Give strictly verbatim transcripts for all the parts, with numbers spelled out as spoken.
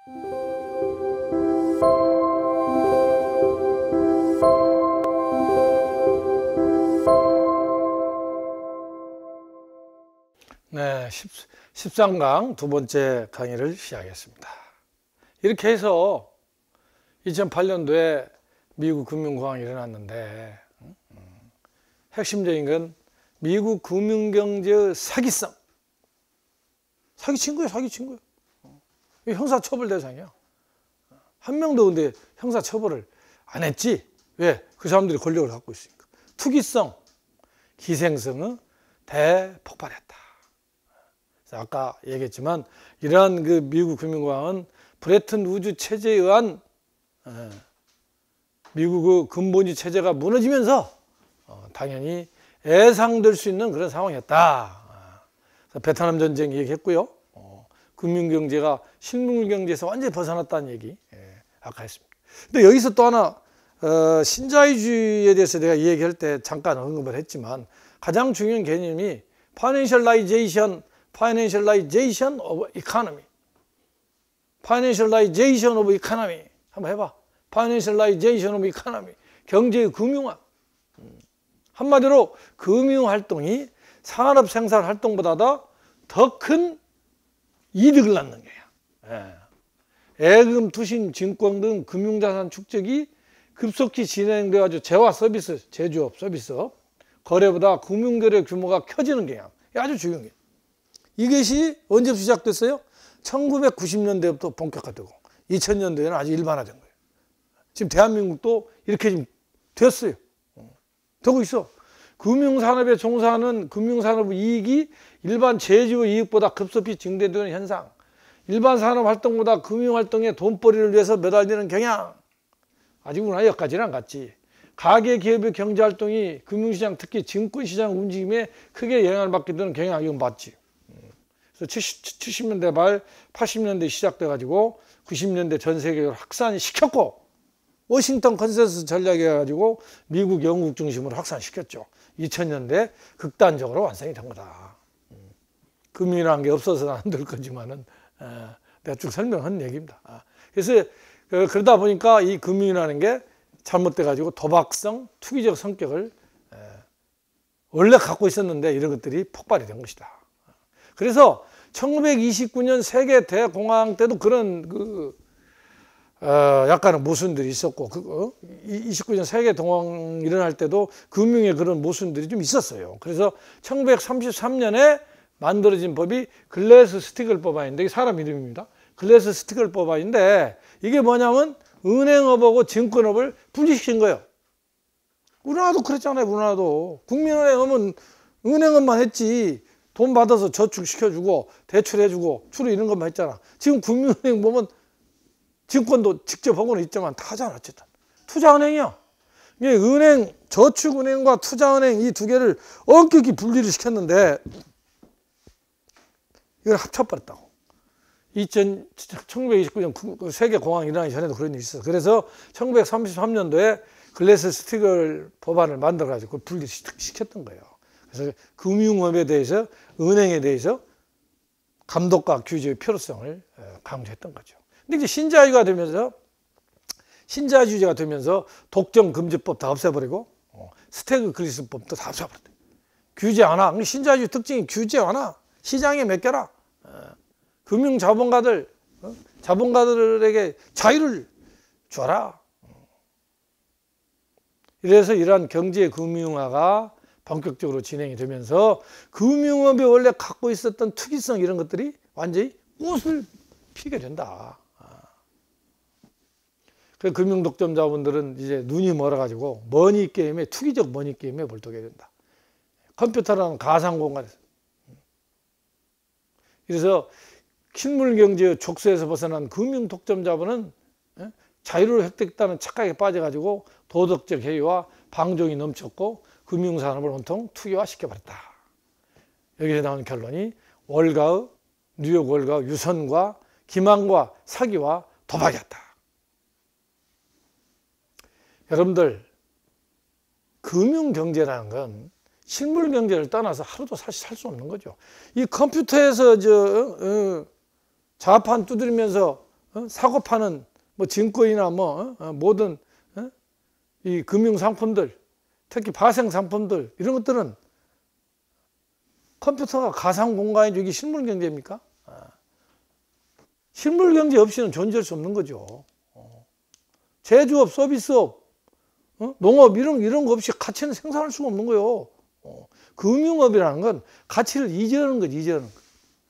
네, 십삼 강 두 번째 강의를 시작하겠습니다. 이렇게 해서 이천팔 년도에 미국 금융공황이 일어났는데 핵심적인 건 미국 금융경제의 사기성. 사기친 거예요, 사기친 거예요. 형사처벌 대상이야. 한 명도 근데 형사처벌을 안 했지. 왜? 그 사람들이 권력을 갖고 있으니까. 투기성, 기생성은 대폭발했다. 아까 얘기했지만 이러한 그 미국 금융공황은 브레튼 우드 체제에 의한 미국의 근본주의 체제가 무너지면서 당연히 예상될 수 있는 그런 상황이었다. 베트남 전쟁 얘기했고요. 금융경제가 실물경제에서 완전히 벗어났다는 얘기 아까 했습니다. 근데 여기서 또 하나 신자유주의에 대해서 내가 얘기할 때 잠깐 언급을 했지만 가장 중요한 개념이 파이낸셜라이제이션 Financialization of economy. Financialization of economy. 한번 해봐. Financialization of economy. 경제의 금융화. 한마디로 금융활동이 산업생산활동보다 더 큰 이득을 낳는 거야. 예금, 투신, 증권 등 금융자산 축적이 급속히 진행돼가지고 재화 서비스, 제조업, 서비스업, 거래보다 금융거래 규모가 커지는 경향. 아주 중요한 거예요. 이것이 언제부터 시작됐어요? 천구백구십 년대부터 본격화되고 이천 년도에는 아주 일반화된 거예요. 지금 대한민국도 이렇게 지금 됐어요. 되고 있어. 금융산업에 종사하는 금융산업 이익이 일반 제조업 이익보다 급속히 증대되는 현상. 일반 산업활동보다 금융활동의 돈벌이를 위해서 매달리는 경향. 아직은 여기까지는 안 갔지. 가계 기업의 경제활동이 금융시장 특히 증권시장 움직임에 크게 영향을 받게 되는 경향 이건 맞지. 그래서 칠십 년대 말 팔십 년대 시작돼가지고 구십 년대 전 세계를 확산시켰고 워싱턴 컨센서스 전략해가지고 미국, 영국 중심으로 확산시켰죠. 이천 년대 극단적으로 완성이 된 거다. 금융이라는 게 없어서는 안 될 거지만은 내가 쭉 설명한 얘기입니다. 그래서 그러다 보니까 이 금융이라는 게 잘못돼가지고 도박성, 투기적 성격을 원래 갖고 있었는데 이런 것들이 폭발이 된 것이다. 그래서 천구백이십구 년 세계 대공황 때도 그런 그 어, 약간의 모순들이 있었고 그, 어? 이십구 년 세계 대공황 일어날 때도 금융의 그런 모순들이 좀 있었어요. 그래서 천구백삼십삼 년에 만들어진 법이 글래스 스티글 법안인데 이게 사람 이름입니다. 글래스 스티글 법안인데 이게 뭐냐면 은행업하고 증권업을 분리시킨 거예요. 우리나라도 그랬잖아요. 우리나라도 국민은행은 은행업만 했지. 돈 받아서 저축시켜주고 대출해주고 주로 이런 것만 했잖아. 지금 국민은행 보면 증권도 직접 하고는 있지만 다 하잖아. 어쨌든 투자은행이야. 이게 은행, 저축은행과 투자은행 이 두 개를 엄격히 분리를 시켰는데 이걸 합쳐버렸다고. 천구백이십구 년 세계 공황 일어나기 전에도 그런 일이 있었어. 그래서 천구백삼십삼 년도에 글래스 스티글 법안을 만들어가지고 분리시켰던 거예요. 그래서 금융업에 대해서 은행에 대해서 감독과 규제의 필요성을 강조했던 거죠. 근데 이제 신자유가 되면서 신자유주의가 되면서 독점금지법 다 없애버리고 스태그글리스법도 다 없애버렸대. 규제 안 하. 신자유주의 특징이 규제 안 하. 시장에 맡겨라. 금융자본가들 자본가들에게 자유를 줘라. 이래서 이러한 경제 금융화가 본격적으로 진행이 되면서 금융업이 원래 갖고 있었던 투기성 이런 것들이 완전히 꽃을 피게 된다. 그 금융독점자분들은 이제 눈이 멀어가지고 머니 게임에 투기적 머니 게임에 몰두하게 된다. 컴퓨터라는 가상공간에서. 그래서 실물경제의 족쇄에서 벗어난 금융독점자분은 자유를 획득했다는 착각에 빠져가지고 도덕적 해이와 방종이 넘쳤고 금융산업을 온통 투기화시켜버렸다. 여기서 나오는 결론이 월가의 뉴욕 월가의 유선과 기망과 사기와 도박이었다. 여러분들 금융경제라는 건 실물경제를 떠나서 하루도 사실 살 수 없는 거죠. 이 컴퓨터에서 저 어, 자판 두드리면서 어? 사고 파는 뭐 증권이나 뭐 어? 모든 어? 이 금융 상품들, 특히 파생 상품들 이런 것들은 컴퓨터가 가상 공간이 이게 실물 경제입니까? 아. 실물 경제 없이는 존재할 수 없는 거죠. 어. 제조업, 서비스업, 어? 농업 이런 이런 거 없이 가치는 생산할 수가 없는 거예요. 어. 금융업이라는 건 가치를 이전하는 거지, 이전하는 거.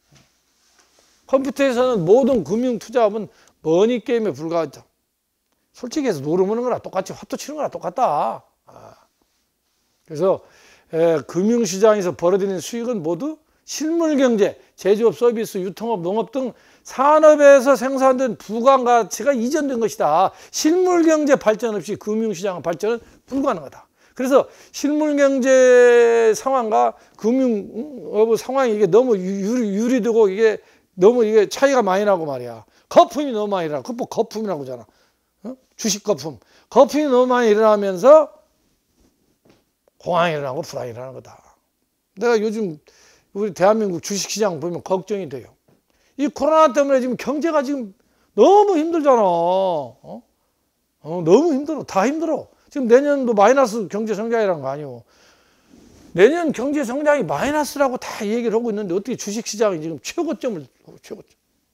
컴퓨터에서는 모든 금융 투자업은 머니 게임에 불과하죠. 솔직히 해서 노름하는 거랑 똑같이 화투 치는 거랑 똑같다. 아. 그래서 에, 금융시장에서 벌어들이는 수익은 모두 실물경제, 제조업, 서비스, 유통업, 농업 등 산업에서 생산된 부가가치가 이전된 것이다. 실물경제 발전 없이 금융시장 발전은 불가능하다. 그래서 실물경제 상황과 금융업 상황이 이게 너무 유리, 유리되고 이게 너무 이게 차이가 많이 나고 말이야. 거품이 너무 많이 일어나. 그거 거품이라고 하잖아. 어? 주식 거품. 거품이 너무 많이 일어나면서 공황이 일어나고 불안이 일어나는 거다. 내가 요즘 우리 대한민국 주식시장 보면 걱정이 돼요. 이 코로나 때문에 지금 경제가 지금 너무 힘들잖아. 어? 어, 너무 힘들어. 다 힘들어. 지금 내년도 마이너스 경제 성장이라는 거 아니에요. 내년 경제 성장이 마이너스라고 다 얘기를 하고 있는데 어떻게 주식시장이 지금 최고점을 최고점.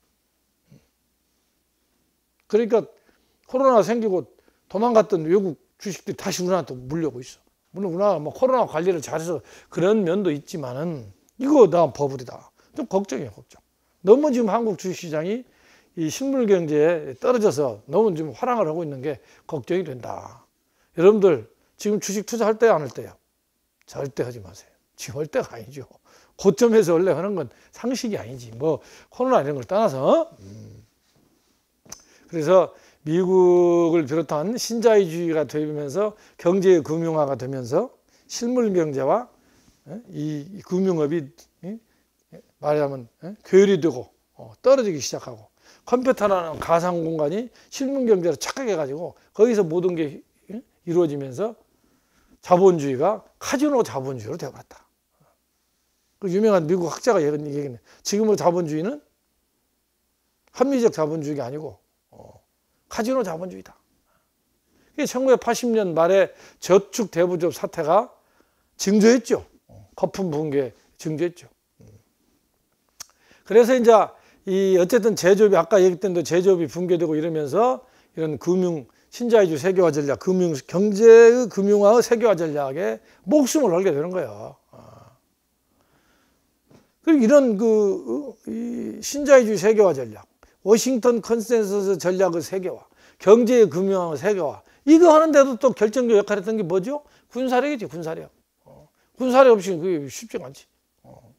그러니까 코로나 생기고 도망갔던 외국 주식들이 다시 우리나라한테 물려오고 있어. 물론 우리나라 뭐 코로나 관리를 잘해서 그런 면도 있지만은 이거 나 버블이다. 좀 걱정이에요, 걱정. 너무 지금 한국 주식시장이 이 실물 경제에 떨어져서 너무 지금 화랑을 하고 있는 게 걱정이 된다. 여러분들 지금 주식 투자할 때 안 할 때요? 절대 하지 마세요. 지금 할 때가 아니죠. 고점에서 원래 하는 건 상식이 아니지. 뭐 코로나 이런 걸 떠나서. 음. 그래서 미국을 비롯한 신자유주의가 되면서 경제의 금융화가 되면서 실물 경제와 이 금융업이 말하자면 괴리되고 떨어지기 시작하고 컴퓨터라는 가상 공간이 실물 경제로 착각해가지고 거기서 모든 게 이루어지면서 자본주의가 카지노 자본주의로 되어버렸다. 그 유명한 미국 학자가 얘기했네. 지금의 자본주의는 합리적 자본주의가 아니고 카지노 자본주의다. 천구백팔십 년 말에 저축 대부조업 사태가 증조했죠. 거품 붕괴 증조했죠. 그래서 이제 이 어쨌든 제조업이 아까 얘기했던 대로 제조업이 붕괴되고 이러면서 이런 금융 신자유주의 세계화 전략, 금융 경제의 금융화의 세계화 전략에 목숨을 걸게 되는 거예요. 그리고 이런 그 이 신자유주의 세계화 전략, 워싱턴 컨센서스 전략의 세계화, 경제의 금융화의 세계화, 이거 하는데도 또 결정적 역할을 했던 게 뭐죠? 군사력이지, 군사력. 어. 군사력 없이 그게 쉽지가 않지. 어.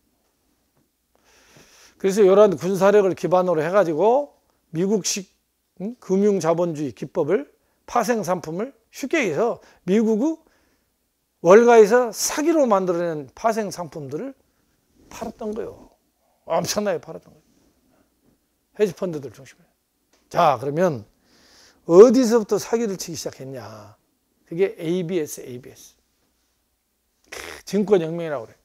그래서 이런 군사력을 기반으로 해가지고 미국식 응? 금융자본주의 기법을 파생 상품을 쉽게 해서 미국의 월가에서 사기로 만들어낸 파생 상품들을 팔았던 거예요. 엄청나게 팔았던 거예요. 헤지펀드들 중심으로. 자, 그러면 어디서부터 사기를 치기 시작했냐? 그게 에이비에스, 에이비에스. 증권혁명이라고 그래.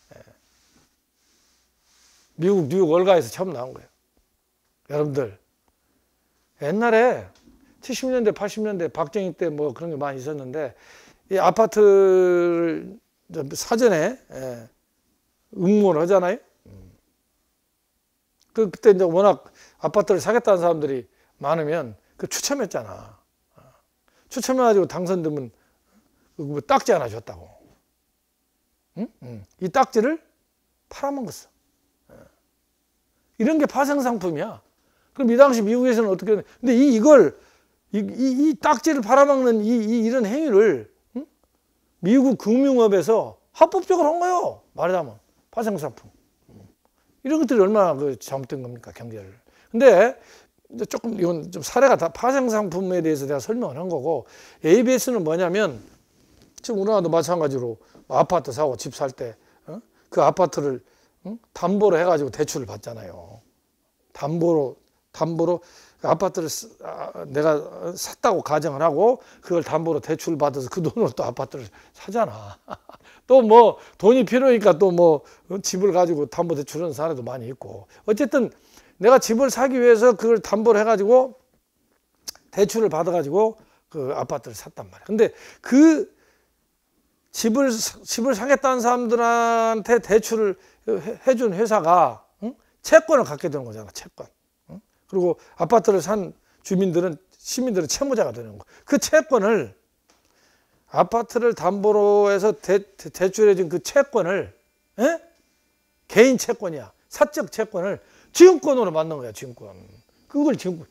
미국 뉴욕 월가에서 처음 나온 거예요. 여러분들, 옛날에 칠십 년대, 팔십 년대 박정희 때 뭐 그런 게 많이 있었는데, 이 아파트를 사전에 응모를 하잖아요. 그, 그때 이제 워낙 아파트를 사겠다는 사람들이 많으면 그 추첨했잖아. 추첨해가지고 당선되면 뭐 딱지 하나 줬다고. 응? 응. 이 딱지를 팔아먹었어. 이런 게 파생상품이야. 그럼 이 당시 미국에서는 어떻게 했냐. 근데 이, 이걸, 이, 이, 이 딱지를 팔아먹는 이, 이, 이런 행위를, 응? 미국 금융업에서 합법적으로 한 거예요. 말하자면. 파생상품. 이런 것들이 얼마나 그 잘못된 겁니까, 경제를. 근데, 이제 조금, 이건 좀 사례가 다 파생상품에 대해서 내가 설명을 한 거고, 에이비에스는 뭐냐면, 지금 우리나라도 마찬가지로 아파트 사고 집 살 때, 어? 그 아파트를 응? 담보로 해가지고 대출을 받잖아요. 담보로, 담보로 아파트를 내가 샀다고 가정을 하고 그걸 담보로 대출을 받아서 그 돈으로 또 아파트를 사잖아. 또 뭐 돈이 필요하니까 또 뭐 집을 가지고 담보 대출하는 사례도 많이 있고. 어쨌든 내가 집을 사기 위해서 그걸 담보를 해가지고 대출을 받아가지고 그 아파트를 샀단 말이야. 근데 그 집을 집을 사겠다는 사람들한테 대출을 해준 회사가 응? 채권을 갖게 되는 거잖아. 채권. 응? 그리고 아파트를 산 주민들은 시민들은 채무자가 되는 거. 그 채권을 아파트를 담보로 해서 대, 대출해준 그 채권을 에? 개인 채권이야. 사적 채권을 지금권으로 만든 거야. 지금권. 그걸 지금권.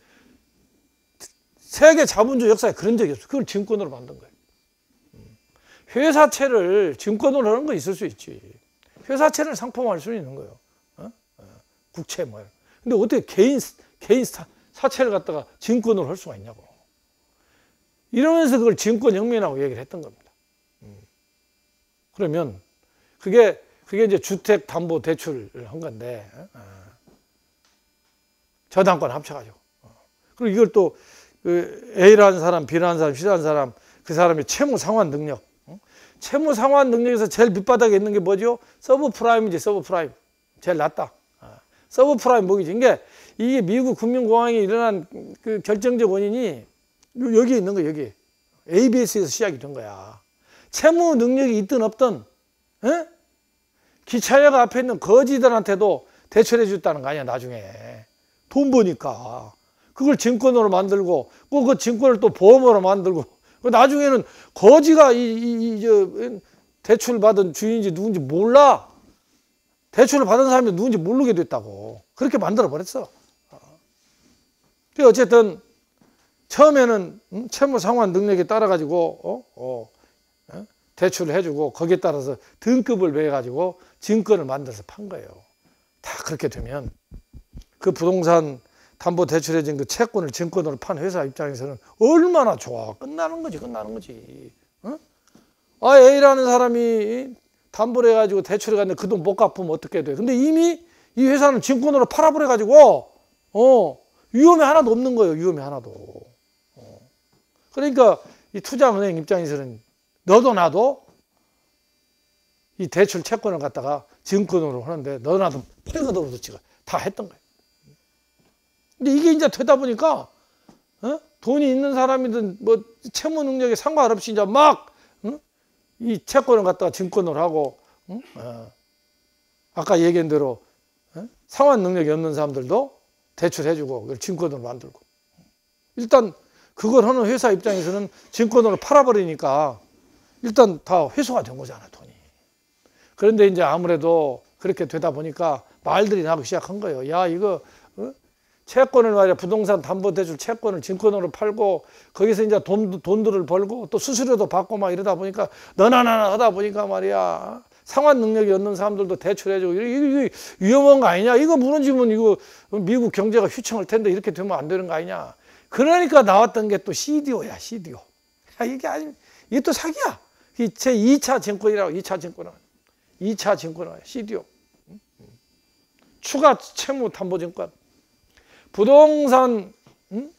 세계 자본주의 역사에 그런 적이 없어. 그걸 지금권으로 만든 거야. 회사채를 지금권으로 하는 거 있을 수 있지. 회사채를 상품화할 수 있는 거예요. 어? 어. 국채 뭐. 근데 어떻게 개인 개인 사, 사채를 갖다가 지금권으로 할 수가 있냐고. 이러면서 그걸 지금권 혁명이라고 얘기를 했던 겁니다. 음. 그러면 그게 그게 이제 주택 담보 대출을 한 건데 어? 저당권 합쳐가지고. 어. 그리고 이걸 또 그 A라는 사람, B라는 사람, C라는 사람 그 사람의 채무 상환 능력. 어? 채무 상환 능력에서 제일 밑바닥에 있는 게 뭐죠? 서브 프라임이지. 서브 프라임. 제일 낮다. 어. 서브 프라임 뭐기지? 이게 이게 미국 금융공황이 일어난 그 결정적 원인이 여기 있는 거 여기 에이비에스에서 시작이 된 거야. 채무 능력이 있든 없든 에? 기차역 앞에 있는 거지들한테도 대출해 줬다는 거 아니야 나중에. 돈 버니까 그걸 증권으로 만들고 꼭 그 증권을 또 보험으로 만들고 나중에는 거지가 이, 이, 이 저 대출 받은 주인인지 누군지 몰라. 대출을 받은 사람이 누군지 모르게 됐다고. 그렇게 만들어 버렸어. 어쨌든 처음에는 채무 상환 능력에 따라 가지고 어? 어, 어? 대출을 해주고 거기에 따라서 등급을 매가지고 증권을 만들어서 판 거예요. 다 그렇게 되면 그 부동산 담보 대출해진 그 채권을 증권으로 판 회사 입장에서는 얼마나 좋아. 끝나는 거지, 끝나는 거지. 어? 아, A라는 사람이 담보를 해가지고 대출을 갔는데 그 돈 못 갚으면 어떻게 돼? 근데 이미 이 회사는 증권으로 팔아버려가지고, 어, 위험이 하나도 없는 거예요. 위험이 하나도. 어. 그러니까 이 투자은행 입장에서는 너도 나도 이 대출 채권을 갖다가 증권으로 하는데 너도 나도 팔거도 지가 다 했던 거예요. 근데 이게 이제 되다 보니까 어? 돈이 있는 사람이든 뭐 채무 능력에 상관없이 이제 막 이 어? 채권을 갖다가 증권으로 하고 어? 어. 아까 얘기한 대로 어? 상환 능력이 없는 사람들도 대출해주고 그걸 증권으로 만들고 일단 그걸 하는 회사 입장에서는 증권으로 팔아버리니까 일단 다 회수가 된 거잖아 돈이. 그런데 이제 아무래도 그렇게 되다 보니까 말들이 나기 시작한 거예요. 야 이거 어? 채권을 말이야 부동산 담보대출 채권을 증권으로 팔고 거기서 이제 돈, 돈들을 벌고 또 수수료도 받고 막 이러다 보니까 너나 나나 하다 보니까 말이야 상환 능력이 없는 사람들도 대출해주고 이거, 이거 위험한 거 아니냐. 이거 무너지면 이거 미국 경제가 휘청할 텐데 이렇게 되면 안 되는 거 아니냐. 그러니까 나왔던 게 또 씨디오야 씨디오. 야, 이게 아니 이게 또 사기야. 제 이 차 증권이라고. 이 차 증권은 이 차 증권은 씨디오. 추가 채무 담보증권. 부동산 음?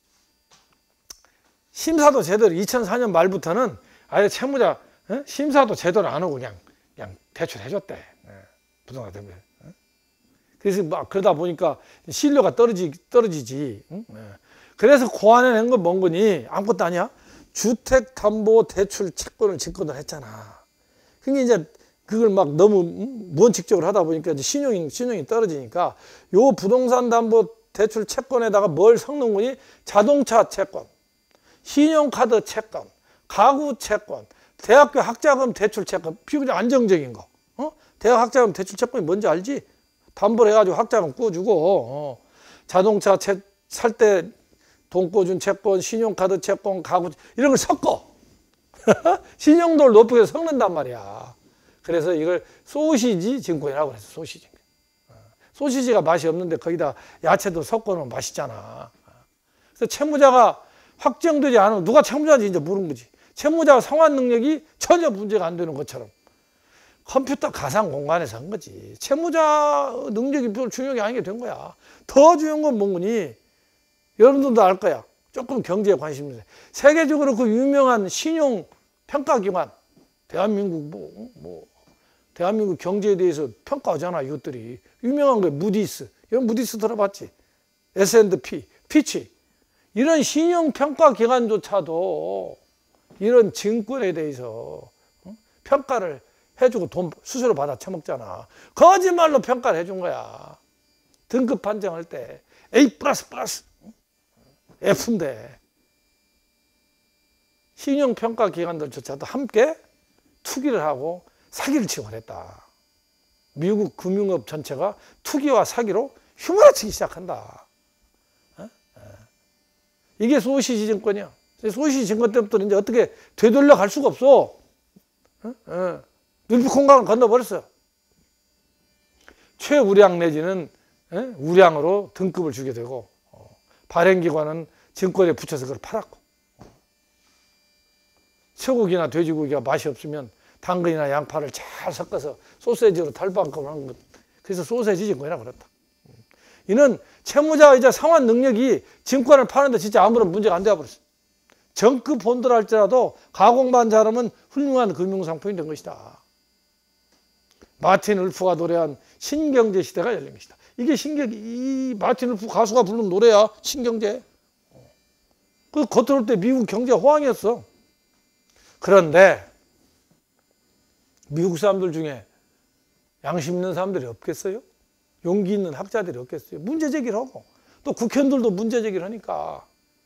심사도 제대로 이천사 년 말부터는 아예 채무자 에? 심사도 제대로 안 하고 그냥 그냥 대출 해줬대. 예. 부동산 때문에. 예. 그래서 막 그러다 보니까 신뢰가 떨어지 떨어지지. 응? 예. 그래서 고안해낸 건 뭔 거니? 아무것도 아니야. 주택담보대출 채권을 증권을 했잖아. 그게 이제 그걸 막 너무 무원칙적으로 하다 보니까 이제 신용이 신용이 떨어지니까 요 부동산 담보 대출 채권에다가 뭘 섞는 거니? 자동차 채권, 신용카드 채권, 가구 채권, 대학교 학자금 대출 채권, 비교적 안정적인 거. 어? 대학 학자금 대출 채권이 뭔지 알지? 담보를 해가지고 학자금 꿔주고, 어. 자동차 살 때 돈 꿔준 채권, 신용카드 채권, 가구, 이런 걸 섞어. 신용도를 높게 섞는단 말이야. 그래서 이걸 소시지 증권이라고 해서 소시지. 소시지가 맛이 없는데 거기다 야채도 섞어놓으면 맛있잖아. 그래서 채무자가 확정되지 않으면 누가 채무자인지 이제 모르는 거지. 채무자 상환 능력이 전혀 문제가 안 되는 것처럼 컴퓨터 가상 공간에서 한 거지. 채무자 능력이 별로 중요한 게 아니게 된 거야. 더 중요한 건 뭐니? 여러분들도 알 거야. 조금 경제에 관심 있는. 세계적으로 그 유명한 신용 평가기관, 대한민국 뭐, 뭐 대한민국 경제에 대해서 평가하잖아. 이것들이 유명한 게 무디스, 이건 무디스 들어봤지? 에스 앤드 피, 피치, 이런 신용평가 기관조차도 이런 증권에 대해서 평가를 해주고 돈 수수료 받아 처먹잖아. 거짓말로 평가를 해준 거야. 등급 판정할 때 에이 플러스 플러스 에프인데 신용평가 기관들조차도 함께 투기를 하고 사기를 치고 그랬다. 미국 금융업 전체가 투기와 사기로 휘몰아치기 시작한다. 이게 소시지 증권이야. 소시지 증권 때부터 이제 어떻게 되돌려 갈 수가 없어. 눈빛공간을 건너버렸어. 최우량 내지는 우량으로 등급을 주게 되고, 발행기관은 증권에 붙여서 그걸 팔았고, 소고기나 돼지고기가 맛이 없으면 당근이나 양파를 잘 섞어서 소세지로 탈바꿈을 한 것. 그래서 소세지 증권이라고 그랬다. 이는 채무자이자 상환 능력이 증권을 파는데 진짜 아무런 문제가 안 되어버렸어. 정급 폰드라 할지라도 가공만 잘하면 훌륭한 금융상품이 된 것이다. 마틴 울프가 노래한 신경제 시대가 열린 것이다. 이게 신경, 이 마틴 울프 가수가 부른 노래야, 신경제. 그 겉으로 볼 때 미국 경제 호황이었어. 그런데 미국 사람들 중에 양심 있는 사람들이 없겠어요? 용기 있는 학자들이 없겠어요? 문제 제기를 하고, 또 국회의원들도 문제 제기를 하니까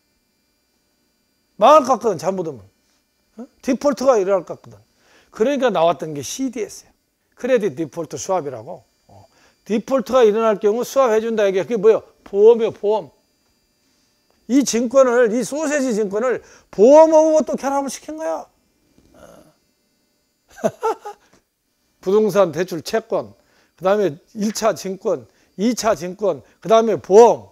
망할 것 같거든, 잘못하면. 어? 디폴트가 일어날 것 같거든. 그러니까 나왔던 게 씨디에스예요. 크레딧 디폴트 스왑이라고. 어. 디폴트가 일어날 경우 스왑해준다. 이게 그게 뭐예요? 보험이에요, 보험. 이 증권을, 이 소세지 증권을 보험하고 또 결합을 시킨 거야. 부동산 대출 채권, 그 다음에 일 차 증권, 이 차 증권, 그 다음에 보험.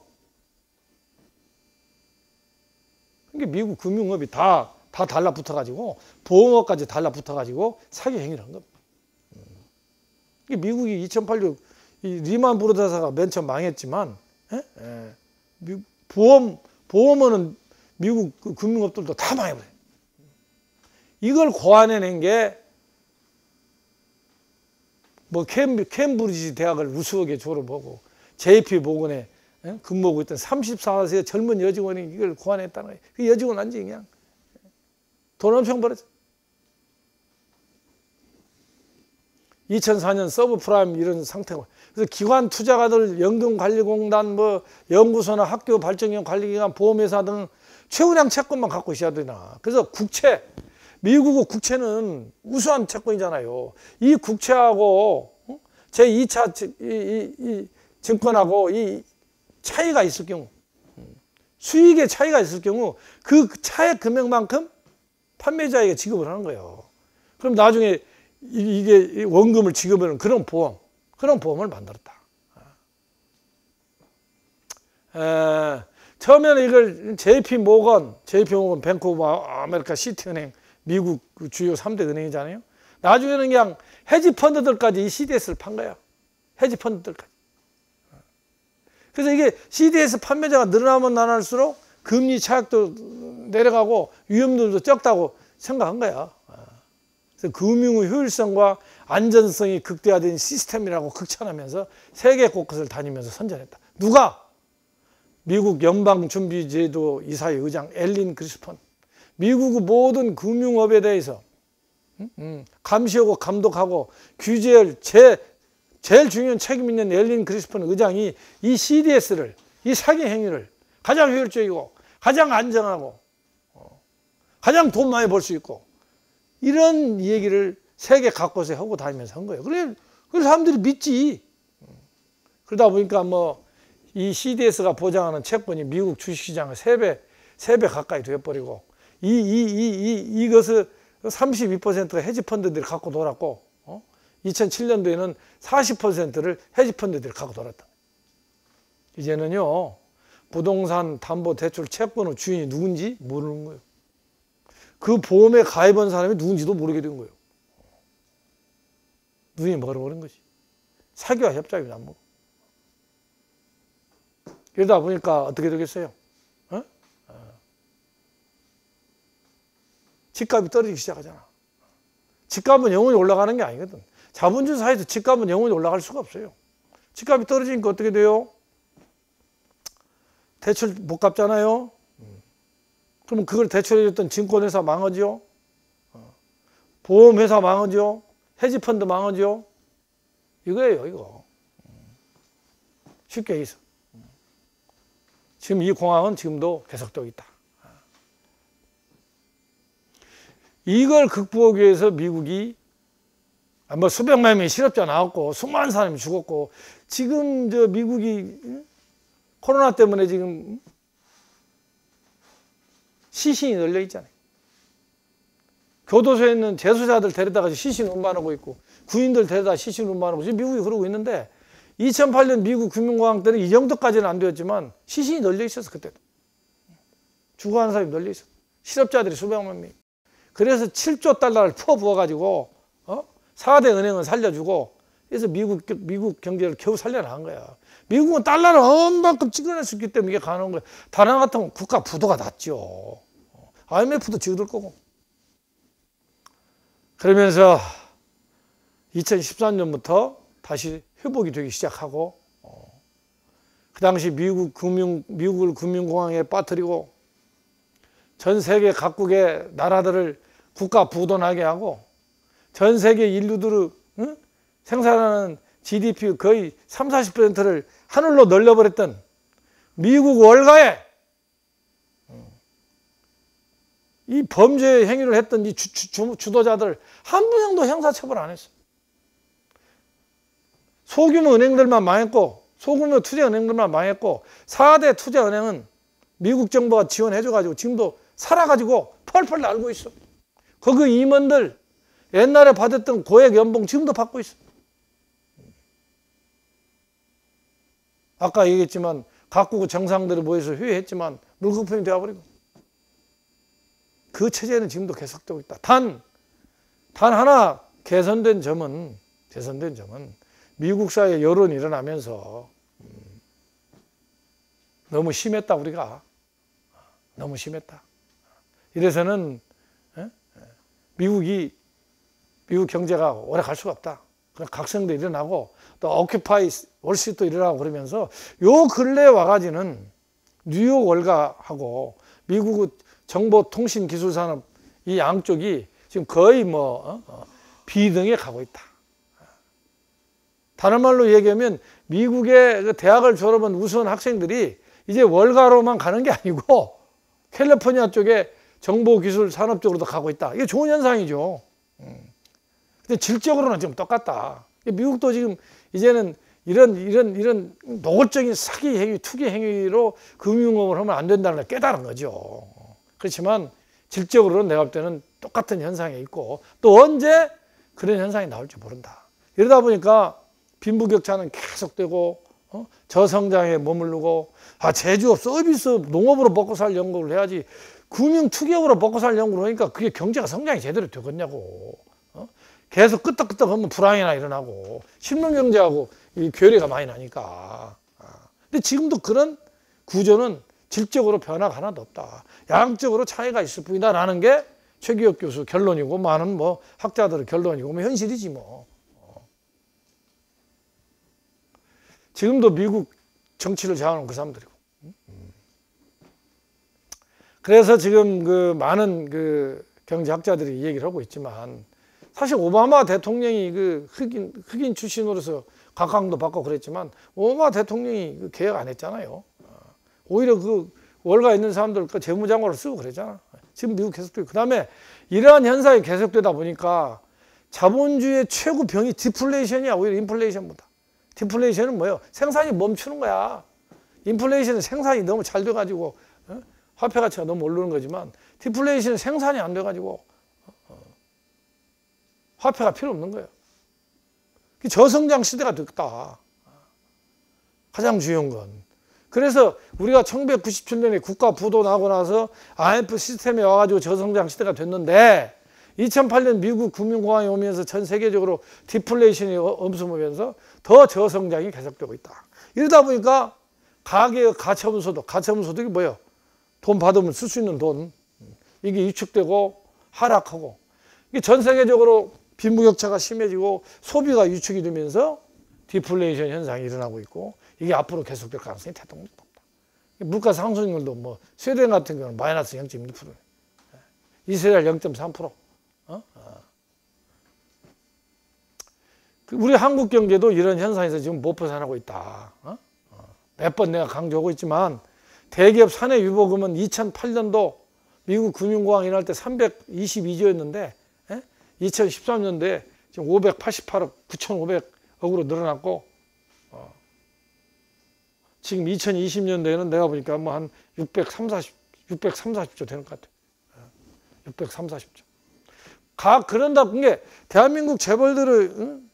이게 미국 금융업이 다, 다 달라붙어가지고, 보험업까지 달라붙어가지고 사기 행위를 한 겁니다. 이게 미국이 이천팔 년 이 리만 브로더스가 맨 처음 망했지만, 에? 에. 미, 보험, 보험은 미국 그 금융업들도 다 망해버려요. 이걸 고안해낸 게 뭐 캠, 캠브리지 대학을 우수하게 졸업하고 제이피 모건에 근무하고 있던 삼십사 세 젊은 여직원이 이걸 고안했다는 거예요. 그 여직원 아니지 그냥. 돈 엄청 벌었죠. 이천사 년 서브프라임 이런 상태고. 그래서 기관 투자가들, 연금관리공단, 뭐 연구소나 학교 발전기관 관리기관, 보험회사 등 최우량 채권만 갖고 있어야 되나. 그래서 국채, 미국의 국채는 우수한 채권이잖아요. 이 국채하고 제이 차 이, 이, 이 증권하고 이 차이가 있을 경우, 수익의 차이가 있을 경우 그 차의 금액만큼 판매자에게 지급을 하는 거예요. 그럼 나중에 이게 원금을 지급하는 그런 보험, 그런 보험을 만들었다. 에, 처음에는 이걸 제이피 모건, 제이피 모건, 뱅크 오브 아메리카 시티은행, 미국 주요 삼 대 은행이잖아요. 나중에는 그냥 헤지펀드들까지 이 씨디에스를 판 거야. 헤지펀드들까지. 그래서 이게 씨디에스 판매자가 늘어나면 늘어날수록 금리 차익도 내려가고 위험률도 적다고 생각한 거야. 그래서 금융의 효율성과 안전성이 극대화된 시스템이라고 극찬하면서 세계 곳곳을 다니면서 선전했다. 누가? 미국 연방준비제도 이사회 의장 엘린 그리스폰. 미국의 모든 금융업에 대해서 감시하고 감독하고 규제할 제, 제일 중요한 책임 있는 엘린 그리스폰 의장이 이 씨디에스를, 이 사기 행위를 가장 효율적이고 가장 안전하고 가장 돈 많이 벌 수 있고 이런 얘기를 세계 각곳에 하고 다니면서 한 거예요. 그래, 그래서 사람들이 믿지. 그러다 보니까 뭐 이 씨디에스가 보장하는 채권이 미국 주식시장의 세 배, 세 배 가까이 되어버리고 이, 이, 이, 이, 이것을 삼십이 퍼센트가 헤지펀드들이 갖고 놀았고, 어? 이천칠 년도에는 사십 퍼센트를 헤지펀드들이 갖고 놀았다. 이제는요, 부동산 담보 대출 채권의 주인이 누군지 모르는 거예요. 그 보험에 가입한 사람이 누군지도 모르게 된 거예요. 눈이 멀어버린 것이. 사기와 협작이 남고. 이러다 보니까 어떻게 되겠어요? 어? 어. 집값이 떨어지기 시작하잖아. 집값은 영원히 올라가는 게 아니거든. 자본주의 사회에서 집값은 영원히 올라갈 수가 없어요. 집값이 떨어지니까 어떻게 돼요? 대출 못 갚잖아요. 그러면 그걸 대출해줬던 증권회사 망하죠. 보험회사 망하죠. 헤지펀드 망하죠. 이거예요, 이거. 쉽게 해서. 지금 이 공황은 지금도 계속되고 있다. 이걸 극복하기 위해서 미국이 뭐 수백만 명이 실업자 나왔고 수많은 사람이 죽었고 지금 저 미국이 코로나 때문에 지금 시신이 널려 있잖아요. 교도소에 있는 재수자들 데려다가 시신 운반하고 있고 군인들 데려다 시신 운반하고 지금 미국이 그러고 있는데 이천팔 년 미국 금융공황 때는 이 정도까지는 안 되었지만 시신이 널려 있었어. 그때도 죽어가는 사람이 널려 있어. 실업자들이 수백만 명. 그래서 칠조 달러를 퍼부어가지고 어? 사 대 은행은 살려주고 그래서 미국, 미국 경제를 겨우 살려나간 거야. 미국은 달러를 얼만큼 찍어낼 수 있기 때문에 이게 가능한 거야. 다른 같은 국가 부도가 났죠. 아이엠에프도 지어들 거고. 그러면서 이천십삼 년부터 다시 회복이 되기 시작하고 어. 그 당시 미국 금융, 미국을 금융공황에 빠뜨리고 전 세계 각국의 나라들을 국가 부도나게 하고 전 세계 인류들을 응? 생산하는 지디피 거의 삼, 사십 퍼센트를 하늘로 늘려버렸던 미국 월가에 이 범죄 행위를 했던 이 주, 주, 주도자들 한 분도 형사처벌 안 했어. 소규모 은행들만 망했고 소규모 투자은행들만 망했고 사 대 투자은행은 미국 정부가 지원해줘가지고 지금도 살아가지고 펄펄 날고 있어. 거기 임원들 옛날에 받았던 고액 연봉 지금도 받고 있어. 아까 얘기했지만 각국 정상들이 모여서 회의했지만 물거품이 되어버리고 그 체제는 지금도 계속되고 있다. 단, 단 하나 개선된 점은 개선된 점은 미국 사회 여론이 일어나면서 너무 심했다 우리가 너무 심했다. 이래서는 미국이 미국 경제가 오래 갈 수가 없다. 각성도 일어나고 또 오큐파이 월스트리트도 일어나고 그러면서 요 근래에 와가지는 뉴욕 월가하고 미국 정보통신기술산업 이 양쪽이 지금 거의 뭐 비등에 가고 있다. 다른 말로 얘기하면 미국의 대학을 졸업한 우수한 학생들이 이제 월가로만 가는 게 아니고 캘리포니아 쪽에 정보기술 산업 쪽으로도 가고 있다. 이게 좋은 현상이죠. 근데 질적으로는 지금 똑같다. 미국도 지금 이제는 이런 이런 이런 노골적인 사기 행위, 투기 행위로 금융업을 하면 안 된다는 걸 깨달은 거죠. 그렇지만 질적으로는 내가 볼 때는 똑같은 현상이 있고 또 언제 그런 현상이 나올지 모른다. 이러다 보니까 빈부격차는 계속되고 어? 저성장에 머무르고 아 제조업, 서비스, 농업으로 먹고 살 연구를 해야지 금융 투기업으로 먹고 살 연구를 하니까 그게 경제가 성장이 제대로 되겠냐고. 어? 계속 끄떡끄떡 하면 불황이나 일어나고 신문경제하고 이 괴리가 많이 나니까. 근데 지금도 그런 구조는 질적으로 변화가 하나도 없다. 양적으로 차이가 있을 뿐이다라는 게 최기혁 교수 결론이고 많은 뭐 학자들의 결론이고 뭐 현실이지 뭐. 지금도 미국 정치를 장악하는 그 사람들이고. 그래서 지금 그 많은 그 경제학자들이 얘기를 하고 있지만 사실 오바마 대통령이 그 흑인, 흑인 출신으로서 각광도 받고 그랬지만 오바마 대통령이 그 개혁 안 했잖아요. 오히려 그 월가 있는 사람들 그 재무장관을 쓰고 그랬잖아. 지금 미국 계속되고. 그 다음에 이러한 현상이 계속되다 보니까 자본주의의 최고 병이 디플레이션이야. 오히려 인플레이션보다. 디플레이션은 뭐예요? 생산이 멈추는 거야. 인플레이션은 생산이 너무 잘 돼가지고 어? 화폐 가치가 너무 오르는 거지만 디플레이션은 생산이 안 돼가지고 어? 화폐가 필요 없는 거예요. 저성장 시대가 됐다. 가장 중요한 건. 그래서 우리가 천구백구십칠 년에 국가 부도 나고 나서 아이엠에프 시스템에 와가지고 저성장 시대가 됐는데 이천팔 년 미국 금융공황이 오면서 전 세계적으로 디플레이션이 엄습하면서 더 저성장이 계속되고 있다. 이러다 보니까 가계의 가처분 소득, 가처분 소득이 뭐예요? 돈 받으면 쓸 수 있는 돈. 이게 위축되고 하락하고. 이게 전 세계적으로 빈부격차가 심해지고 소비가 위축이 되면서 디플레이션 현상이 일어나고 있고 이게 앞으로 계속될 가능성이 대단히 높다. 물가 상승률도 뭐 스웨덴 같은 경우는 마이너스 영 점 일 퍼센트, 이스라엘 영 점 삼 퍼센트. 어? 어. 우리 한국 경제도 이런 현상에서 지금 못 벗어나고 있다. 어? 어. 몇 번 내가 강조하고 있지만 대기업 사내 유보금은 이천팔 년도 미국 금융공황 일어날 때 삼백이십이 조였는데 예? 이천십삼 년도에 지금 오백팔십팔억 구천오백억으로 늘어났고 어. 지금 이천이십 년도에는 내가 보니까 뭐 한 육백삼십, 육백삼십 조 되는 것 같아요. 육백삼십 조. 각 그런다는 게 대한민국 재벌들의 응?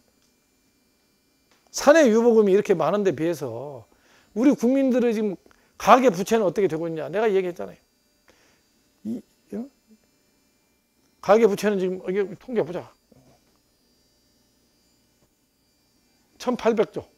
사내 유보금이 이렇게 많은데 비해서 우리 국민들의 지금 가계 부채는 어떻게 되고 있냐. 내가 얘기했잖아요. 이, 응? 가계 부채는 지금 여기 통계 보자. 천팔백 조.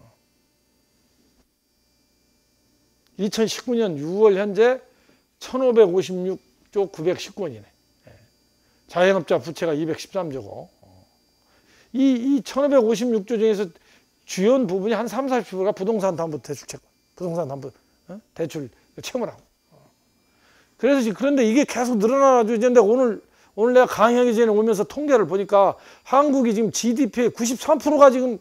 이천십구 년 유월 현재 천오백오십육 조 구백십구 원이네. 자영업자 부채가 이백십삼 조고. 이, 이 천오백오십육 조 중에서 주요 부분이 한 삼, 사십 퍼센트가 부동산 담보 대출 채권, 부동산 담보 어? 대출 채무라고. 그래서 지금 그런데 이게 계속 늘어나가지고 이제 오늘 오늘 내가 강의하기 전에 오면서 통계를 보니까 한국이 지금 지디피의 구십삼 퍼센트가 지금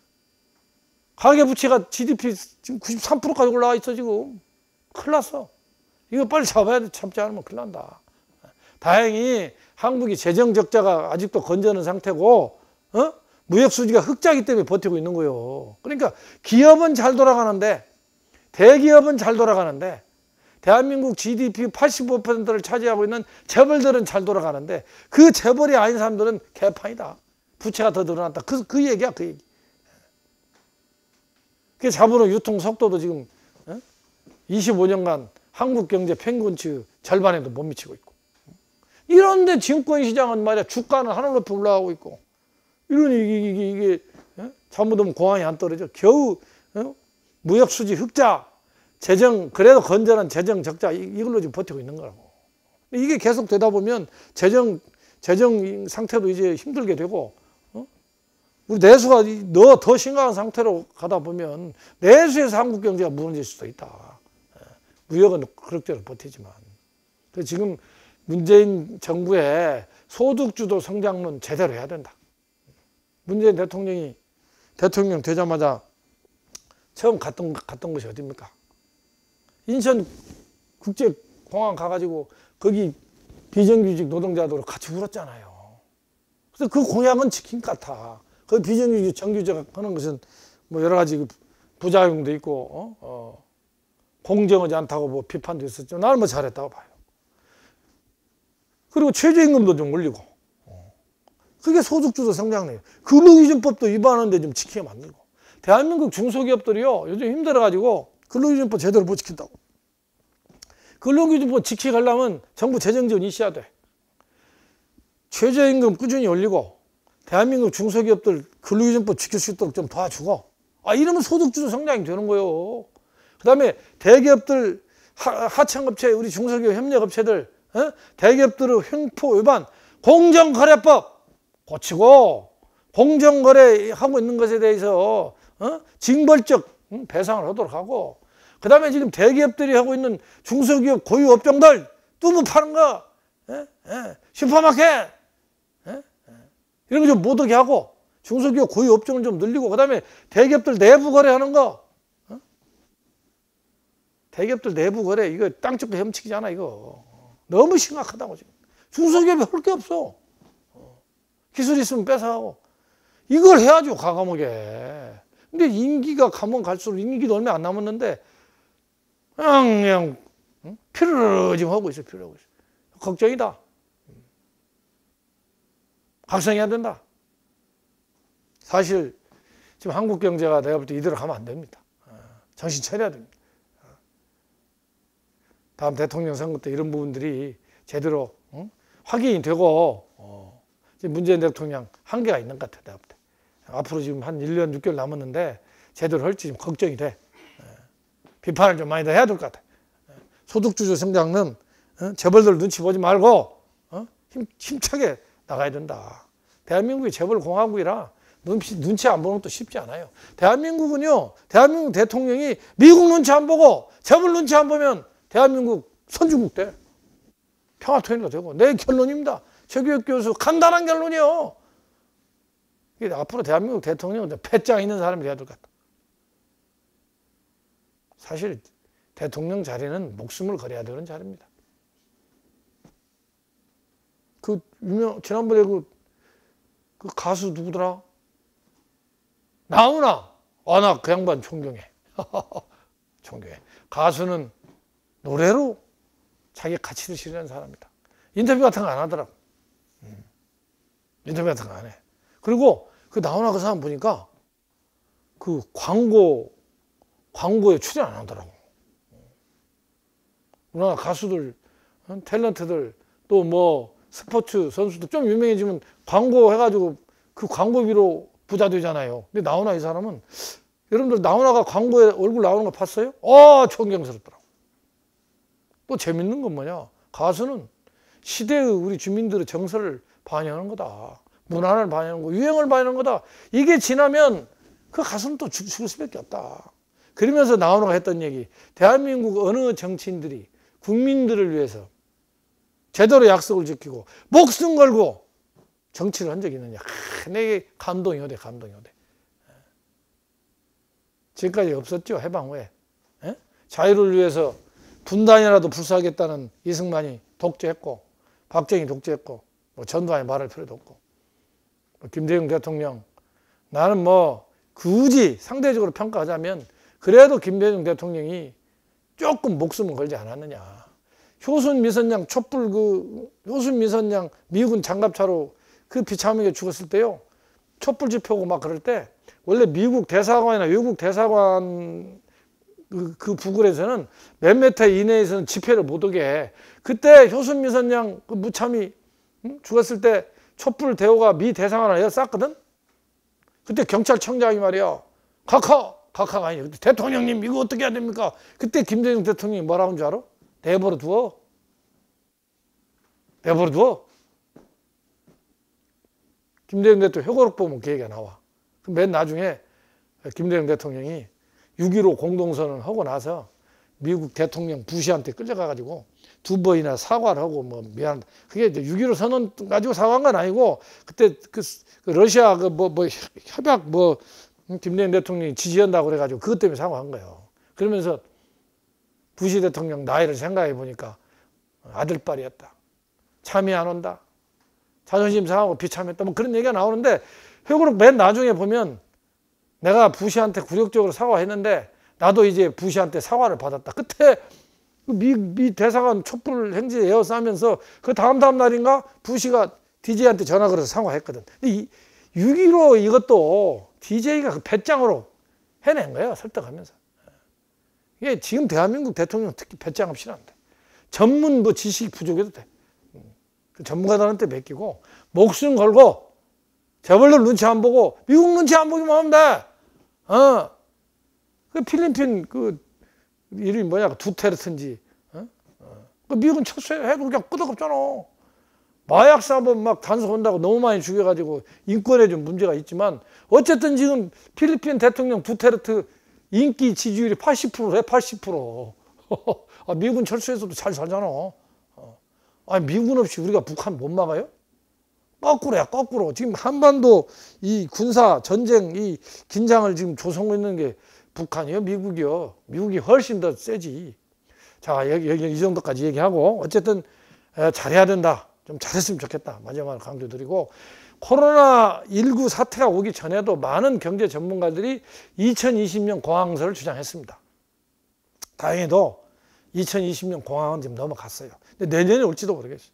가계부채가 지디피 지금 구십삼 퍼센트까지 올라와 있어 지금. 큰일 났어. 이거 빨리 잡아야 돼. 참지 않으면 큰일 난다. 다행히 한국이 재정 적자가 아직도 건전한 상태고 어? 무역 수지가 흑자기 때문에 버티고 있는 거예요. 그러니까 기업은 잘 돌아가는데 대기업은 잘 돌아가는데 대한민국 지디피 팔십오 퍼센트를 차지하고 있는 재벌들은 잘 돌아가는데 그 재벌이 아닌 사람들은 개판이다. 부채가 더 늘어났다. 그, 그 얘기야 그 얘기. 그 자본의 유통 속도도 지금 어? 이십오 년간 한국 경제 평균치 절반에도 못 미치고 있고 이런데 증권시장은 말이야 주가는 하늘 높이 올라가고 있고 이런 이게 이게, 이게 어? 잘못하면 공항이 안 떨어져. 겨우 어? 무역 수지 흑자, 재정 그래도 건전한 재정 적자 이걸로 지금 버티고 있는 거라고. 이게 계속 되다 보면 재정 재정 상태도 이제 힘들게 되고 어? 우리 내수가 너 더 심각한 상태로 가다 보면 내수에서 한국 경제가 무너질 수도 있다. 무역은 그럭저럭 버티지만 그래서 지금 문재인 정부의 소득주도 성장론 제대로 해야 된다. 문재인 대통령이 대통령 되자마자 처음 갔던, 갔던 곳이 어디입니까? 인천 국제공항 가가지고 거기 비정규직 노동자들 같이 울었잖아요. 그래서 그 공약은 지킨 것 같아. 그 비정규직 정규직 하는 것은 뭐 여러 가지 부작용도 있고 어? 어. 공정하지 않다고 뭐 비판도 있었죠. 나는 뭐 잘했다고 봐요. 그리고 최저임금도 좀 올리고. 그게 소득주도 성장이에요. 근로기준법도 위반하는데 좀 지키게 만들고. 대한민국 중소기업들이요 요즘 힘들어가지고 근로기준법 제대로 못 지킨다고. 근로기준법 지키게 하려면 정부 재정지원이 있어야 돼. 최저임금 꾸준히 올리고 대한민국 중소기업들 근로기준법 지킬 수 있도록 좀 도와주고. 아 이러면 소득주도 성장이 되는 거예요. 그 다음에 대기업들 하, 하청업체 우리 중소기업 협력업체들 어? 대기업들의 횡포 위반 공정거래법 고치고 공정거래하고 있는 것에 대해서 어? 징벌적 응? 배상을 하도록 하고 그 다음에 지금 대기업들이 하고 있는 중소기업 고유업종들 뚜부 파는 거 에? 에? 슈퍼마켓 에? 에? 이런 거 좀 못하게 하고 중소기업 고유업종을 좀 늘리고 그 다음에 대기업들 내부 거래하는 거 어? 대기업들 내부 거래 이거 땅집도 훔치기잖아 이거 너무 심각하다고 지금 중소기업이 할 게 없어. 기술 있으면 뺏어가고 이걸 해야죠 과감하게. 근데 임기가 가면 갈수록 임기도 얼마 안 남았는데 그냥 그냥 응? 피르르 지금 하고 있어 피르르 하고 있어. 걱정이다. 각성해야 된다. 사실 지금 한국 경제가 내가 볼 때 이대로 가면 안 됩니다. 정신 차려야 됩니다. 다음 대통령 선거 때 이런 부분들이 제대로 응? 확인이 되고 어, 문재인 대통령 한계가 있는 것 같아요. 내가 볼 때. 앞으로 지금 한 일 년 육 개월 남았는데 제대로 할지 좀 걱정이 돼. 비판을 좀 많이 더 해야 될 것 같아. 소득주도 성장은 어? 재벌들 눈치 보지 말고 어? 힘, 힘차게 나가야 된다. 대한민국이 재벌공화국이라 눈치, 눈치 안 보는 것도 쉽지 않아요. 대한민국은요, 대한민국 대통령이 미국 눈치 안 보고 재벌 눈치 안 보면 대한민국 선진국 돼. 평화통일가 되고. 내 결론입니다. 최규혁 교수 간단한 결론이요. 앞으로 대한민국 대통령은 배짱 있는 사람이 돼야 될 것 같다. 사실 대통령 자리는 목숨을 걸어야 되는 자리입니다. 그 유명 지난번에 그, 그 가수 누구더라? 나훈아. 아, 나 그 양반 존경해. 존경해. 가수는 노래로 자기 가치를 실현하는 사람이다. 인터뷰 같은 거 안 하더라고. 음. 인터뷰 같은 거 안 해. 그리고 그 나훈아 그 사람 보니까 그 광고 광고에 출연 안 하더라고. 우리나라 가수들, 탤런트들, 또 뭐 스포츠 선수들 좀 유명해지면 광고 해가지고 그 광고비로 부자 되잖아요. 근데 나훈아 이 사람은, 여러분들 나훈아가 광고에 얼굴 나오는 거 봤어요? 어, 존경스럽더라고. 또 재밌는 건 뭐냐? 가수는 시대의 우리 주민들의 정서를 반영하는 거다. 문화를 반영하는 거, 유행을 반영하는 거다. 이게 지나면 그 가수는 또 죽, 죽을 수밖에 없다. 그러면서 나훈아가 했던 얘기, 대한민국 어느 정치인들이 국민들을 위해서 제대로 약속을 지키고 목숨 걸고 정치를 한 적이 있느냐. 아, 내게 감동이 오대, 감동이 오대. 지금까지 없었죠, 해방 후에. 에? 자유를 위해서 분단이라도 불사하겠다는 이승만이 독재했고, 박정희 독재했고, 뭐 전두환이 말할 필요도 없고, 뭐 김대중 대통령, 나는 뭐 굳이 상대적으로 평가하자면 그래도 김대중 대통령이 조금 목숨을 걸지 않았느냐. 효순 미선양 촛불 그 효순 미선양 미군 장갑차로 그 비참하게 죽었을 때요, 촛불 집회하고 막 그럴 때 원래 미국 대사관이나 외국 대사관 그, 그 부근에서는 몇 미터 이내에서는 집회를 못 오게 해. 그때 효순 미선양 그 무참히 응? 죽었을 때 촛불 대호가 미 대사관을 에워쌌거든. 그때 경찰청장이 말이야, 각하 각하가 아니야. 그때 대통령님 이거 어떻게 해야 됩니까? 그때 김대중 대통령이 뭐라고 한 줄 알아? 내버려 두어. 내버려 두어. 김대중 대통령 회고록 보면 그 얘기가 나와. 맨 나중에 김대중 대통령이 육점일오 공동선언을 하고 나서 미국 대통령 부시한테 끌려가가지고 두 번이나 사과를 하고 뭐 미안하다. 그게 이제 육점일오 선언 가지고 사과한 건 아니고, 그때 그 러시아 그 뭐 뭐 협약 뭐 김대중 대통령이 지지한다고 그래가지고 그것 때문에 사과한 거예요. 그러면서 부시 대통령 나이를 생각해 보니까 아들뻘이었다. 잠이 안 온다. 자존심 상하고 비참했다. 뭐 그런 얘기가 나오는데, 회고록 맨 나중에 보면 내가 부시한테 굴욕적으로 사과했는데 나도 이제 부시한테 사과를 받았다. 그때 미, 미 대사관 촛불 행진에 에워싸면서 그 다음 다음 날인가 부시가 디제이한테 전화 걸어서 사과했거든. 이 육점일오 이것도 디제이가 그 배짱으로 해낸 거예요. 설득하면서. 이게 지금 대한민국 대통령 특히 배짱 없이는 안 돼. 전문 뭐 지식이 부족해도 돼. 그 전문가들한테 맡기고 목숨 걸고 재벌들 눈치 안 보고 미국 눈치 안 보기만 하면 돼. 어. 그 필리핀 그 이름이 뭐냐, 두테르트인지. 어? 어. 그 미국은 철수해. 해도 그냥 끄덕없잖아. 마약 사범 막 단속한다고 너무 많이 죽여가지고 인권에 좀 문제가 있지만, 어쨌든 지금 필리핀 대통령 두테르트 인기 지지율이 팔십 퍼센트래. 팔십 퍼센트. 아, 미군 철수해서도 잘 살잖아. 어. 아니, 미군 없이 우리가 북한 못 막아요? 거꾸로야, 거꾸로. 지금 한반도 이 군사 전쟁 이 긴장을 지금 조성하고 있는 게 북한이요, 미국이요. 미국이 훨씬 더 세지. 자, 여기, 여기 이 정도까지 얘기하고, 어쨌든 에, 잘해야 된다. 좀 잘했으면 좋겠다. 마지막으로 강조드리고, 코로나 십구 사태가 오기 전에도 많은 경제 전문가들이 이천이십 년 공황설을 주장했습니다. 다행히도 이천이십 년 공황은 지금 넘어갔어요. 근데 내년에 올지도 모르겠어요.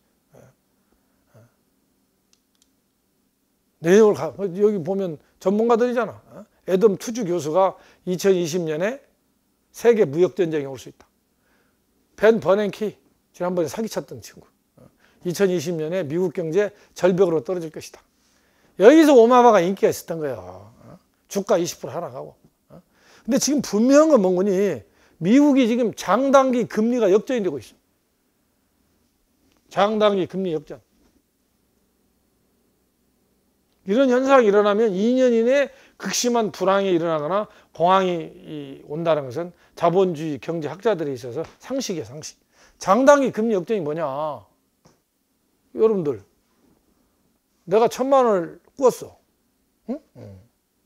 내용을 가, 여기 보면 전문가들이잖아. 애덤 투주 교수가 이천이십 년에 세계 무역전쟁이 올 수 있다. 벤 버냉키, 지난번에 사기쳤던 친구. 이천이십 년에 미국 경제 절벽으로 떨어질 것이다. 여기서 오마마가 인기가 있었던 거예요. 주가 이십 퍼센트 하락하고. 근데 지금 분명한 건 뭔거니, 미국이 지금 장단기 금리가 역전이 되고 있어. 장단기 금리 역전. 이런 현상이 일어나면 이 년 이내에 극심한 불황이 일어나거나 공황이 온다는 것은 자본주의 경제학자들에 있어서 상식이에요, 상식. 장단기 금리 역전이 뭐냐? 여러분들, 내가 천만 원을 꾸었어. 응? 응.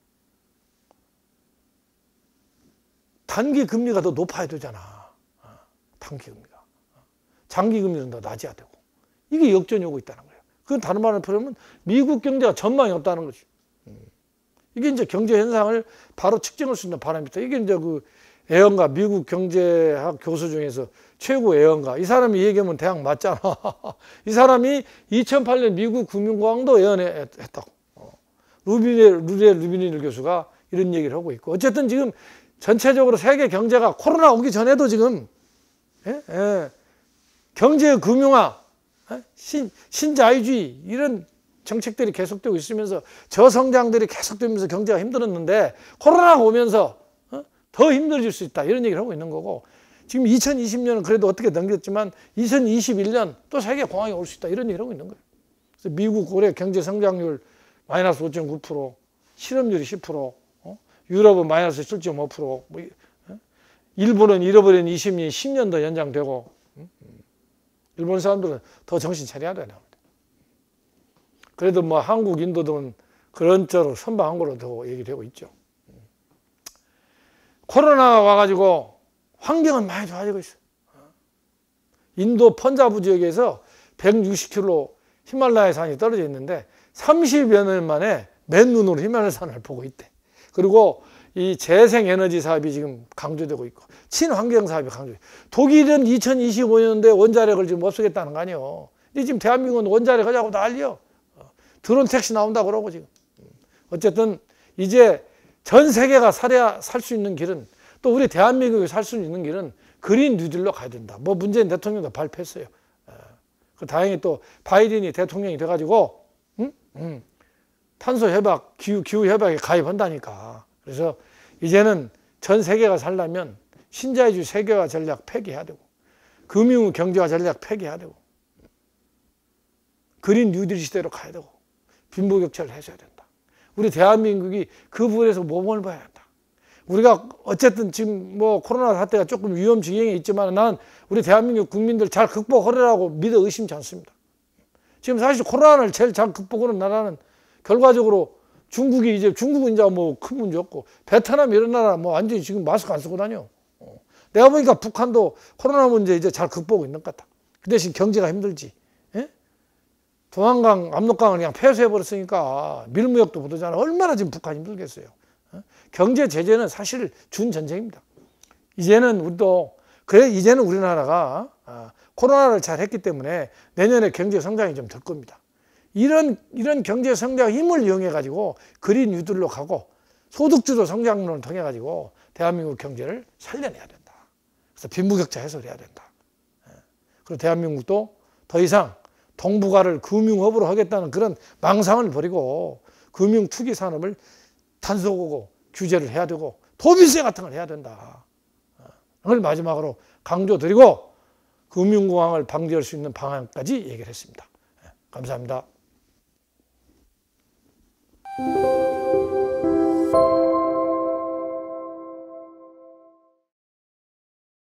단기 금리가 더 높아야 되잖아. 단기 금리가. 장기 금리는 더 낮아야 되고. 이게 역전이 오고 있다는 거예요. 그건 다른 말로 표현하면 미국 경제가 전망이 없다는 거지. 이게 이제 경제 현상을 바로 측정할 수 있는 바람이다. 이게 이제 그 애언가, 미국 경제학 교수 중에서 최고 애언가. 이 사람이 얘기하면 대학 맞잖아. 이 사람이 이천팔 년 미국 금융공황도 예언했다고. 루비네, 루리엘 루비닐 교수가 이런 얘기를 하고 있고. 어쨌든 지금 전체적으로 세계 경제가 코로나 오기 전에도 지금, 예? 예. 경제 금융화, 예? 신, 신자유주의, 이런 정책들이 계속되고 있으면서 저성장들이 계속되면서 경제가 힘들었는데 코로나가 오면서 어? 더 힘들어질 수 있다, 이런 얘기를 하고 있는 거고, 지금 이천이십 년은 그래도 어떻게 넘겼지만 이천이십일 년 또 세계 공황이 올 수 있다, 이런 얘기를 하고 있는 거예요. 그래서 미국 올해 경제 성장률 마이너스 오 점 구 퍼센트, 실업률이 십 퍼센트, 어? 유럽은 마이너스 칠 점 오 퍼센트, 뭐, 어? 일본은 잃어버린 이십 년이 십 년 더 연장되고, 음? 일본 사람들은 더 정신 차려야 되나. 그래도 뭐 한국, 인도 등은 그런 쪽으로 선방한 걸로 더 얘기되고 있죠. 코로나가 와가지고 환경은 많이 좋아지고 있어요. 인도 펀자브 지역에서 백육십 킬로미터 히말라야 산이 떨어져 있는데 삼십여 년 만에 맨눈으로 히말라야 산을 보고 있대. 그리고 이 재생에너지 사업이 지금 강조되고 있고 친환경 사업이 강조되고, 독일은 이천이십오 년도에 원자력을 지금 없애겠다는 거 아니에요. 근데 지금 대한민국은 원자력 하자고 난리요. 드론 택시 나온다 그러고 지금. 어쨌든 이제 전 세계가 살아야 살 수 있는 길은, 또 우리 대한민국이 살 수 있는 길은 그린 뉴딜로 가야 된다. 뭐 문재인 대통령도 발표했어요. 그 다행히 또 바이든이 대통령이 돼가지고 응? 응. 탄소 협약, 기후 기후 협약에 가입한다니까. 그래서 이제는 전 세계가 살려면 신자유주의 세계화 전략 폐기해야 되고, 금융 경제화 전략 폐기해야 되고, 그린 뉴딜 시대로 가야 되고, 빈부격차를 해소해야 된다. 우리 대한민국이 그 부분에서 모범을 봐야 한다. 우리가 어쨌든 지금 뭐 코로나 사태가 조금 위험 지경에 있지만 난 우리 대한민국 국민들 잘 극복하리라고 믿어 의심치 않습니다. 지금 사실 코로나를 제일 잘 극복하는 나라는 결과적으로 중국이, 이제 중국은 이제 뭐 큰 문제 없고, 베트남 이런 나라 뭐 완전히 지금 마스크 안 쓰고 다녀. 내가 보니까 북한도 코로나 문제 이제 잘 극복하고 있는 것 같다. 그 대신 경제가 힘들지. 동한강, 압록강을 그냥 폐쇄해버렸으니까 밀무역도 못하잖아. 얼마나 지금 북한이 힘들겠어요. 경제 제재는 사실 준전쟁입니다. 이제는 우리도, 그래, 이제는 우리나라가 코로나를 잘 했기 때문에 내년에 경제 성장이 좀 될 겁니다. 이런, 이런 경제 성장 힘을 이용해가지고 그린 뉴딜로 가고 소득주도 성장론을 통해가지고 대한민국 경제를 살려내야 된다. 그래서 빈부격차 해소를 해야 된다. 그리고 대한민국도 더 이상 동북아를 금융허브로 하겠다는 그런 망상을 버리고 금융 투기 산업을 단속하고 규제를 해야 되고 도비세 같은 걸 해야 된다. 그걸 마지막으로 강조드리고 금융공황을 방지할 수 있는 방안까지 얘기를 했습니다. 감사합니다.